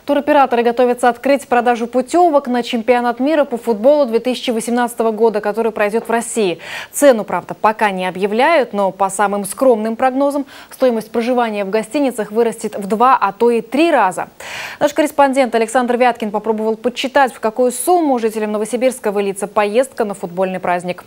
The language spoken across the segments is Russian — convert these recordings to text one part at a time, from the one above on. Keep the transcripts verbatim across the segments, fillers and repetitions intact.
Туроператоры готовятся открыть продажу путевок на чемпионат мира по футболу две тысячи восемнадцатого года, который пройдет в России. Цену, правда, пока не объявляют, но по самым скромным прогнозам стоимость проживания в гостиницах вырастет в два, а то и три раза. Наш корреспондент Александр Вяткин попробовал подсчитать, в какую сумму жителям Новосибирска выльется поездка на футбольный праздник.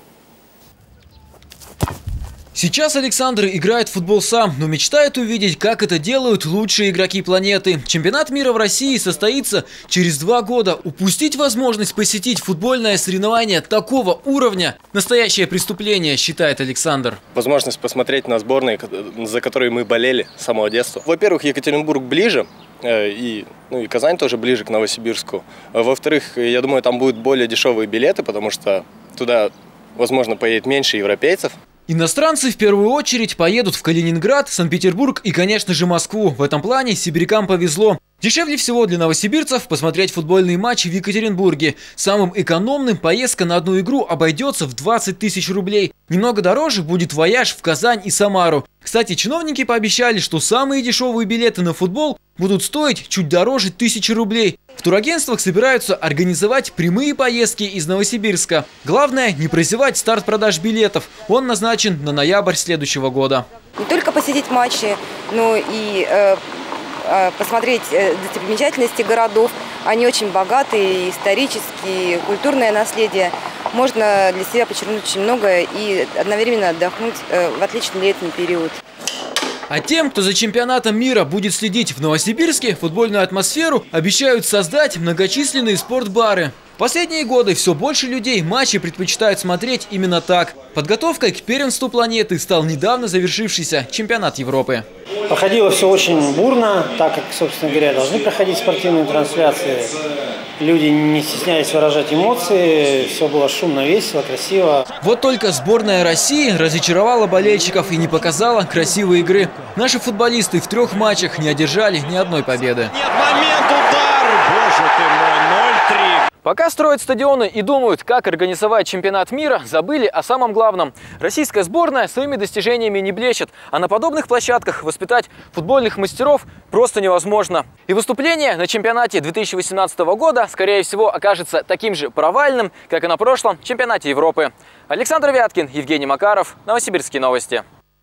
Сейчас Александр играет в футбол сам, но мечтает увидеть, как это делают лучшие игроки планеты. Чемпионат мира в России состоится через два года. Упустить возможность посетить футбольное соревнование такого уровня – настоящее преступление, считает Александр. Возможность посмотреть на сборные, за которые мы болели с самого детства. Во-первых, Екатеринбург ближе, и, ну, и Казань тоже ближе к Новосибирску. Во-вторых, я думаю, там будут более дешевые билеты, потому что туда, возможно, поедет меньше европейцев. Иностранцы в первую очередь поедут в Калининград, Санкт-Петербург и, конечно же, Москву. В этом плане сибирякам повезло. Дешевле всего для новосибирцев посмотреть футбольный матч в Екатеринбурге. Самым экономным поездка на одну игру обойдется в двадцать тысяч рублей. Немного дороже будет вояж в Казань и Самару. Кстати, чиновники пообещали, что самые дешевые билеты на футбол будут стоить чуть дороже тысячи рублей. В турагентствах собираются организовать прямые поездки из Новосибирска. Главное – не прозевать старт продаж билетов. Он назначен на ноябрь следующего года. Не только посетить матчи, но и э, э, посмотреть достопримечательности городов. Они очень богатые, исторические, культурное наследие. Можно для себя подчеркнуть очень многое и одновременно отдохнуть э, в отличный летний период. А тем, кто за чемпионатом мира будет следить в Новосибирске, футбольную атмосферу обещают создать многочисленные спортбары. В последние годы все больше людей матчи предпочитают смотреть именно так. Подготовкой к первенству планеты стал недавно завершившийся чемпионат Европы. Проходило все очень бурно, так как, собственно говоря, должны проходить спортивные трансляции. Люди не стеснялись выражать эмоции, все было шумно, весело, красиво. Вот только сборная России разочаровала болельщиков и не показала красивой игры. Наши футболисты в трех матчах не одержали ни одной победы. Нет, момент, удар! Боже ты мой, ноль-три. Пока строят стадионы и думают, как организовать чемпионат мира, забыли о самом главном. Российская сборная своими достижениями не блещет, а на подобных площадках воспитать футбольных мастеров просто невозможно. И выступление на чемпионате две тысячи восемнадцатого года, скорее всего, окажется таким же провальным, как и на прошлом чемпионате Европы. Александр Вяткин, Евгений Макаров, Новосибирские новости.